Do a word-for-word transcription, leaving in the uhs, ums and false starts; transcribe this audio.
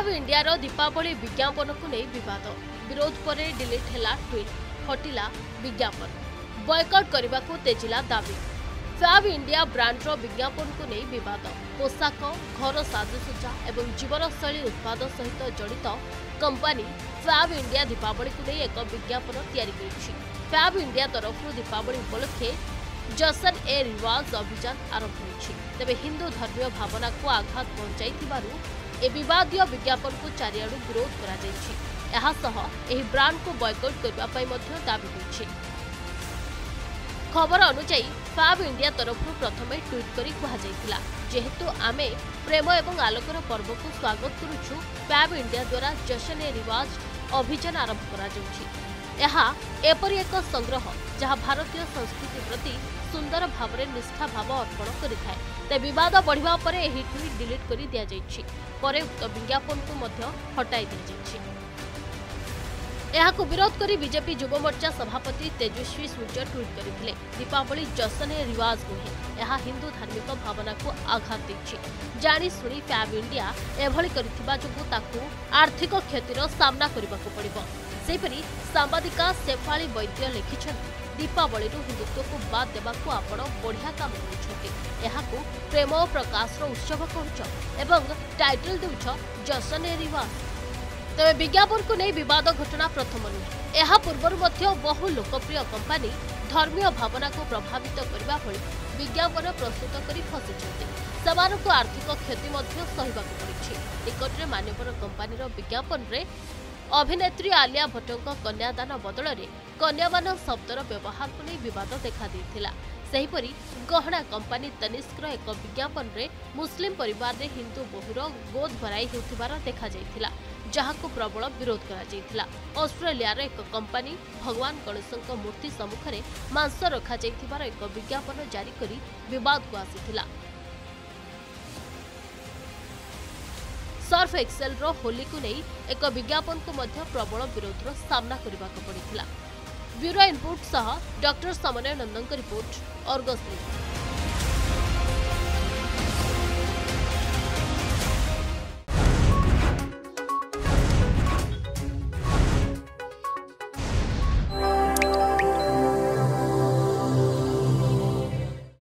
Fab India रो दीपावली विज्ञापन को नहीं विवाद विरोध पर डिलीट है ट्वीट हटिला विज्ञापन बॉयकट करने को तेजिला दाबी फैब इंडिया ब्रांड रो विज्ञापन को नहीं विवाद पोशाक घर साजसज्जा और जीवनशैली उत्पाद सहित जड़ित कंपनी फैब इंडिया दीपावली को नहीं एक विज्ञापन तैयारी फैब इंडिया तरफ दीपावली उपलक्षे जशन ए रिवाज अभियान आरंभ होइछि तेबे हिंदू धर्मीय भावना को आघात पहुंचाई ए विवादीय विज्ञापन को चारिआडू विरोध करा जाइछि एहा सह एही ब्रांड को बॉयकट करबा पई मध्य दाबी होइछि। खबर अनुसार फैब इंडिया तरफ प्रथमे ट्वीट करी कहा जाइतिला जेहेतु आमे प्रेम एवं आलोकर पर्व को स्वागत करूछु फैब इंडिया द्वारा जशन ए रिवाज अभियान आरंभ करा जाउछि एहा एपरि एक संग्रह जहाँ भारतीय संस्कृति प्रति सुंदर भाव में निष्ठा भाव अर्पण करिथाय ते विवाद बढ़िबा परे एही ट्वीट डिलीट करी दिया जाइछि परे उक्त विज्ञापन को मध्य हटाई दिया जाइछि। एहाको विरोध करी बीजेपी युव मोर्चा सभापति तेजस्वी सूर्य ट्वीट करथिले दीपावली जशन ए रिवाज नुहे एहा हिंदू धार्मिक भावना को आघात देछि जानी सुनी फैब इंडिया एभली करिथिबा जोगु ताकू आर्थिक क्षतिर सामना करबाको पड़िबो। सेपरी सांबादिका शेफाली वैद्य लिखिछन दीपावली हिंदुत्व को बाद देवाक आपण बढ़िया काम कर प्रेम और प्रकाश उत्सव कह टाइटल देउछ जशन ए रिवाज तेज विज्ञापन को नहीं विवाद घटना प्रथम नुहे यह पूर्वर बहु लोकप्रिय कंपनी धर्मीय भावना को प्रभावित करने भली विज्ञापन प्रस्तुत कर फसी आर्थिक क्षति सहवाक पड़ी निकटने मान्यवर कंपनी विज्ञापन रे अभिनेत्री आलिया भट्टों कन्यादान बदल में कन्यामान शब्दर व्यवहार को नहीं विवाद देखा देथिला। सेहीपरि गहना कंपनी तनिष्कर एक विज्ञापन रे मुस्लिम परिवार रे हिंदू बहुर गोद भराई होथिबार देखा जाइथिला जहाको प्रबल विरोध करा जाइथिला। ऑस्ट्रेलिया रे एक कंपनी भगवान गणेशଙ୍କ मूर्ति सम्मुख में मांस रखा जाइथिबार एक विज्ञापन जारी करी विवाद को आसीथिला। सर्फ एक्सेल रो होली को नहीं एक विज्ञापन को मध्य प्रबल विरोध रो सामना करने को पड़ता। ब्यूरो इनपुट सह डॉक्टर समन्वय नंदन रिपोर्ट अर्गस।